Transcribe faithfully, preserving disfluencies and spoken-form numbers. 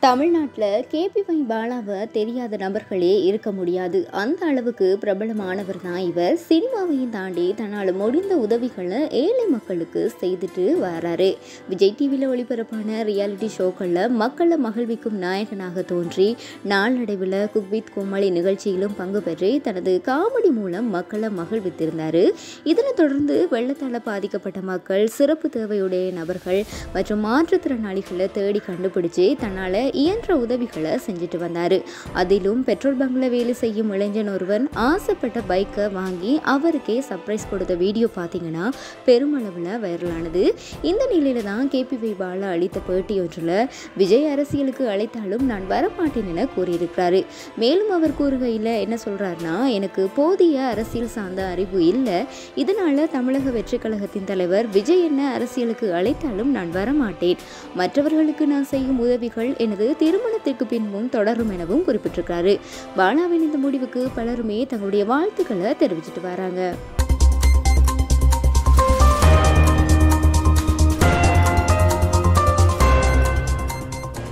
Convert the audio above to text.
தமிழ்நாட்டில் கேபிஒய் பாலாவை தெரியாத நபர்களே இருக்க முடியாது. அந்த அளவுக்கு பிரபலமானவர் தான் இவர். சினிமாவையும் தாண்டி தன்னால் முடிந்த உதவிகளை ஏழை மக்களுக்கு செய்துட்டு வராரு. விஜய் டிவியில் ஒளிபரப்பான ரியாலிட்டி ஷோக்களில் மக்களை மகிழ்விக்கும் நாயகனாக தோன்றி நாளடைவில் குக் வித் கோமாளி நிகழ்ச்சியிலும் பங்கு பெற்று தனது காமெடி மூலம் மக்களை மகிழ்வித்திருந்தார். இதனைத் தொடர்ந்து வெள்ளத்தால் பாதிக்கப்பட்ட மக்கள், சிறப்பு தேவையுடைய நபர்கள் மற்றும் மாற்றுத்திறனாளிகளை தேடி கண்டுபிடிச்சு தன்னால் இயன்ற உதவிகளை செஞ்சுட்டு வந்தார். அதிலும் பெட்ரோல் பங்கில் வேலை செய்யும் இளைஞன் ஒருவன் ஆசைப்பட்ட பைக்கை வாங்கி அவருக்கே சர்ப்ரைஸ் கொடுத்த வீடியோ பார்த்தீங்கன்னா பெருமளவில் வைரலானது. இந்த நிலையில தான் கேபிஒய் பாலா அளித்த பேட்டி ஒன்றில் விஜய் அரசியலுக்கு அழைத்தாலும் நான் வரமாட்டேன் என கூறியிருக்கிறாரு. மேலும் அவர் கூறுகையில் என்ன சொல்றாருன்னா, எனக்கு போதிய அரசியல் சார்ந்த அறிவு இல்லை, இதனால தமிழக வெற்றி கழகத்தின் தலைவர் விஜய் என்ன அரசியலுக்கு அழைத்தாலும் நான் வரமாட்டேன். மற்றவர்களுக்கு நான் செய்யும் உதவிகள் எனது திருமணத்திற்கு பின்பும் தொடரும் எனவும் குறிப்பிட்டிருக்கிறாரு. பாலாவின் இந்த முடிவுக்கு பலருமே தங்களுடைய வாழ்த்துக்களை தெரிவிச்சிட்டு வராங்க.